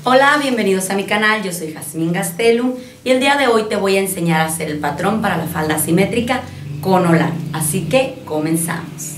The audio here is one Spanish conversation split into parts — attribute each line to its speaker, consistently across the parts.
Speaker 1: Hola, bienvenidos a mi canal, yo soy Jazmín Gastelum y el día de hoy te voy a enseñar a hacer el patrón para la falda asimétrica con holán, así que comenzamos.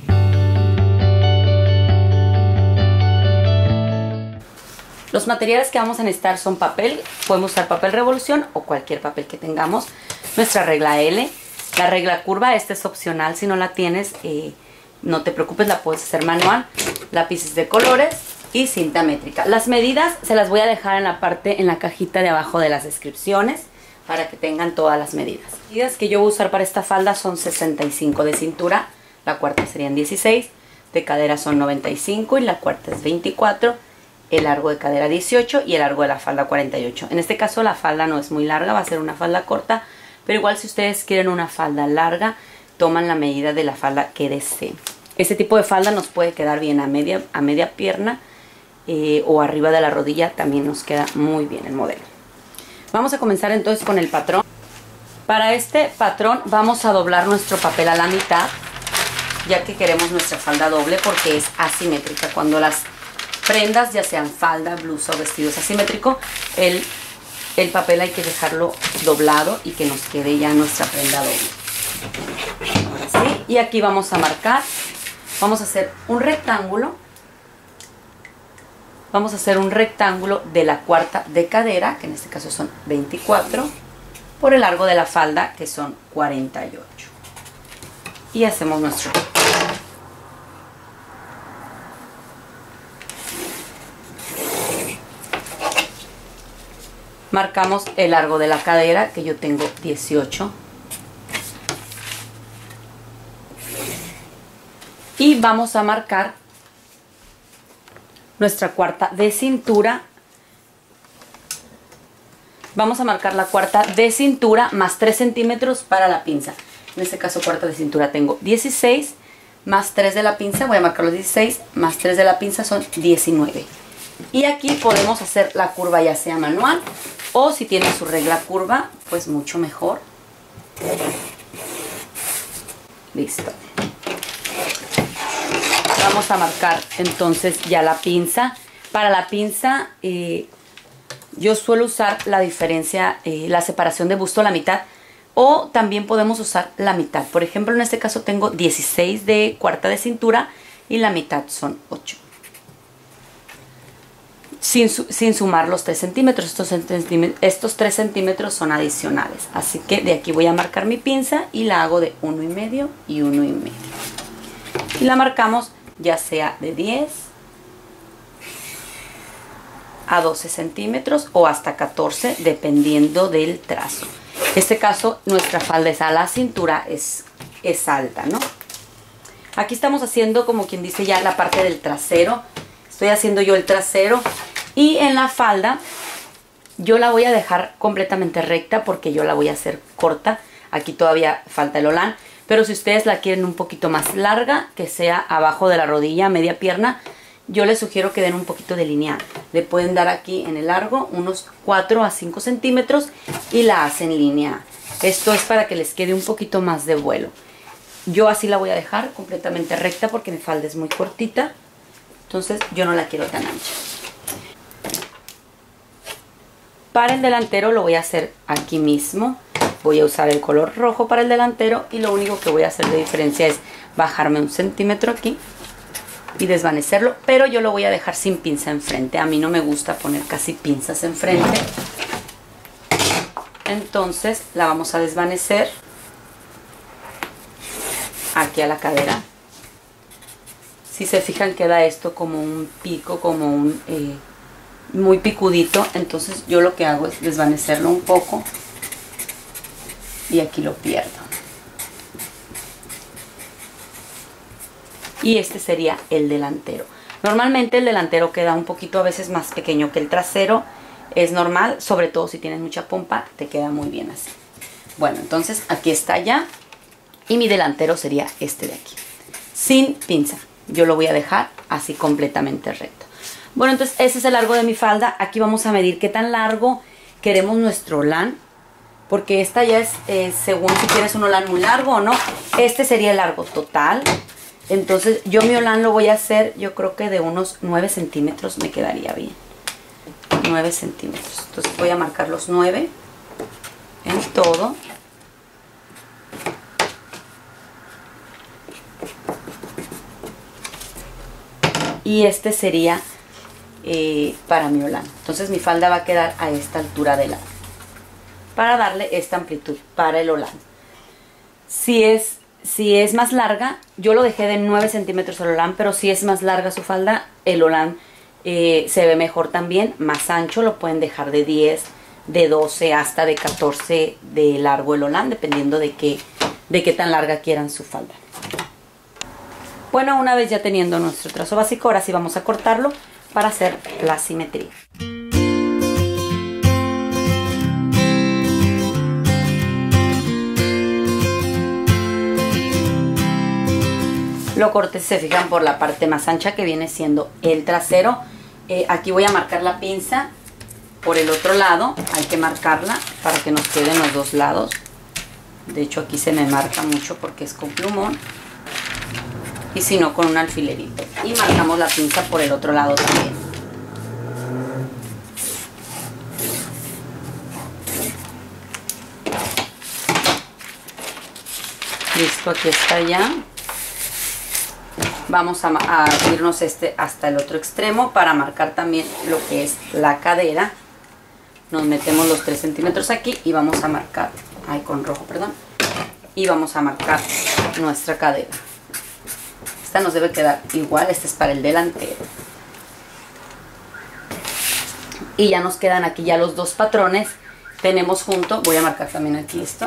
Speaker 1: Los materiales que vamos a necesitar son papel, podemos usar papel revolución o cualquier papel que tengamos, nuestra regla L, la regla curva, esta es opcional si no la tienes, no te preocupes, la puedes hacer manual, lápices de colores y cinta métrica. Las medidas se las voy a dejar en la cajita de abajo de las descripciones para que tengan todas las medidas. Las medidas que yo voy a usar para esta falda son 65 de cintura, la cuarta serían 16, de cadera son 95 y la cuarta es 24, el largo de cadera 18 y el largo de la falda 48. En este caso la falda no es muy larga, va a ser una falda corta, pero igual si ustedes quieren una falda larga, toman la medida de la falda que deseen. Este tipo de falda nos puede quedar bien a media pierna o arriba de la rodilla, también nos queda muy bien el modelo. Vamos a comenzar entonces con el patrón. Para este patrón vamos a doblar nuestro papel a la mitad, ya que queremos nuestra falda doble porque es asimétrica. Cuando las prendas, ya sean falda, blusa o vestido es asimétrico, el papel hay que dejarlo doblado y que nos quede ya nuestra prenda doble. Ahora sí, y aquí vamos a marcar, vamos a hacer un rectángulo. Vamos a hacer un rectángulo de la cuarta de cadera, que en este caso son 24, por el largo de la falda, que son 48. Y hacemos nuestro rectángulo. Marcamos el largo de la cadera, que yo tengo 18. Y vamos a marcar nuestra cuarta de cintura. Vamos a marcar la cuarta de cintura más 3 centímetros para la pinza. En este caso cuarta de cintura tengo 16 más 3 de la pinza, voy a marcar los 16 más 3 de la pinza son 19. Y aquí podemos hacer la curva ya sea manual o si tienen su regla curva, pues mucho mejor. Listo. Vamos a marcar entonces ya la pinza. Para la pinza yo suelo usar la diferencia, la separación de busto a la mitad, o también podemos usar la mitad. Por ejemplo, en este caso tengo 16 de cuarta de cintura y la mitad son 8. Sin sumar los 3 centímetros, estos 3 centímetros son adicionales. Así que de aquí voy a marcar mi pinza y la hago de 1,5 y 1,5. Y la marcamos ya sea de 10 a 12 centímetros o hasta 14 dependiendo del trazo. En este caso nuestra falda es a la cintura, es alta, ¿no? Aquí estamos haciendo como quien dice ya la parte del trasero. Estoy haciendo yo el trasero y en la falda yo la voy a dejar completamente recta porque yo la voy a hacer corta. Aquí todavía falta el holán. Pero si ustedes la quieren un poquito más larga, que sea abajo de la rodilla, media pierna, yo les sugiero que den un poquito de línea. Le pueden dar aquí en el largo unos 4 a 5 centímetros y la hacen línea. Esto es para que les quede un poquito más de vuelo. Yo así la voy a dejar completamente recta porque mi falda es muy cortita. Entonces yo no la quiero tan ancha. Para el delantero lo voy a hacer aquí mismo. Voy a usar el color rojo para el delantero y lo único que voy a hacer de diferencia es bajarme 1 centímetro aquí y desvanecerlo, pero yo lo voy a dejar sin pinza enfrente. A mí no me gusta poner casi pinzas enfrente. Entonces la vamos a desvanecer aquí a la cadera. Si se fijan queda esto como un pico, como un muy picudito. Entonces yo lo que hago es desvanecerlo un poco. Y aquí lo pierdo. Y este sería el delantero. Normalmente el delantero queda un poquito a veces más pequeño que el trasero. Es normal, sobre todo si tienes mucha pompa, te queda muy bien así. Bueno, entonces aquí está ya. Y mi delantero sería este de aquí. Sin pinza. Yo lo voy a dejar así completamente recto. Bueno, entonces ese es el largo de mi falda. Aquí vamos a medir qué tan largo queremos nuestro holán. Porque esta ya es según si quieres un holán muy largo o no. Este sería el largo total. Entonces yo mi holán lo voy a hacer, yo creo que de unos 9 centímetros me quedaría bien. 9 centímetros. Entonces voy a marcar los 9 en todo. Y este sería para mi holán. Entonces mi falda va a quedar a esta altura de lado, para darle esta amplitud para el holán. Si es más larga, yo lo dejé de 9 centímetros el holán, pero si es más larga su falda, el holán se ve mejor también, más ancho, lo pueden dejar de 10, de 12 hasta de 14 de largo el holán, dependiendo de qué tan larga quieran su falda. Bueno, una vez ya teniendo nuestro trazo básico, ahora sí vamos a cortarlo para hacer la simetría. Lo corté, se fijan, por la parte más ancha que viene siendo el trasero. Aquí voy a marcar la pinza por el otro lado. Hay que marcarla para que nos queden los dos lados. De hecho aquí se me marca mucho porque es con plumón. Y si no, con un alfilerito. Y marcamos la pinza por el otro lado también. Listo, aquí está ya. Vamos a irnos hasta el otro extremo para marcar también lo que es la cadera. Nos metemos los 3 centímetros aquí y vamos a marcar, con rojo, perdón. Y vamos a marcar nuestra cadera. Esta nos debe quedar igual, este es para el delantero. Y ya nos quedan aquí ya los dos patrones. Tenemos junto, voy a marcar también aquí esto.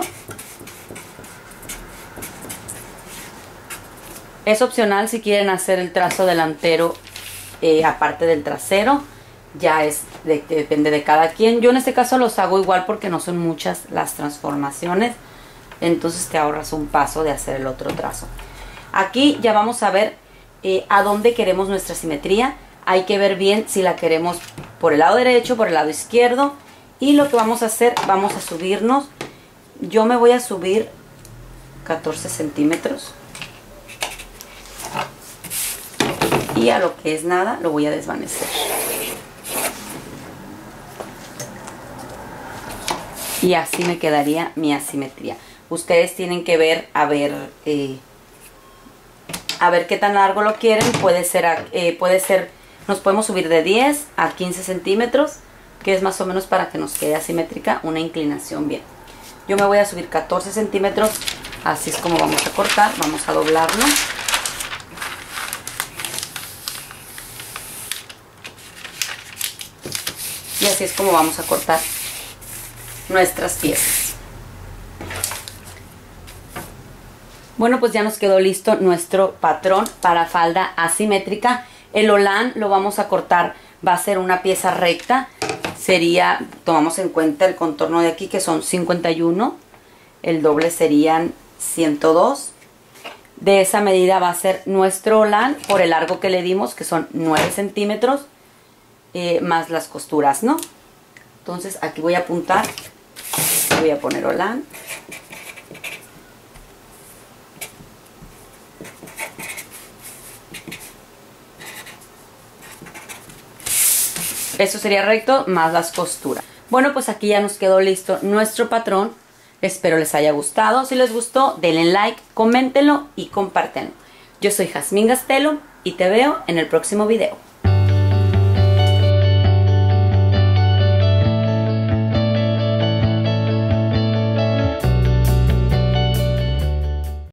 Speaker 1: Es opcional si quieren hacer el trazo delantero aparte del trasero. Ya depende de cada quien. Yo en este caso los hago igual porque no son muchas las transformaciones. Entonces te ahorras un paso de hacer el otro trazo. Aquí ya vamos a ver a dónde queremos nuestra simetría. Hay que ver bien si la queremos por el lado derecho, por el lado izquierdo. Y lo que vamos a hacer, vamos a subirnos. Yo me voy a subir 14 centímetros. Y a lo que es nada lo voy a desvanecer. Y así me quedaría mi asimetría. Ustedes tienen que ver, a ver qué tan largo lo quieren. Puede ser, nos podemos subir de 10 a 15 centímetros, que es más o menos para que nos quede asimétrica, una inclinación bien. Yo me voy a subir 14 centímetros, así es como vamos a cortar. Vamos a doblarlo. Y así es como vamos a cortar nuestras piezas. Bueno, pues ya nos quedó listo nuestro patrón para falda asimétrica. El holán lo vamos a cortar, va a ser una pieza recta. Tomamos en cuenta el contorno de aquí, que son 51. El doble serían 102. De esa medida va a ser nuestro holán por el largo que le dimos, que son 9 centímetros. Más las costuras, ¿no? Entonces aquí voy a apuntar, voy a poner holán. Eso sería recto más las costuras. Bueno, pues aquí ya nos quedó listo nuestro patrón. Espero les haya gustado. Si les gustó, denle like, coméntenlo y compártenlo. Yo soy Jazmín Gastelo y te veo en el próximo video.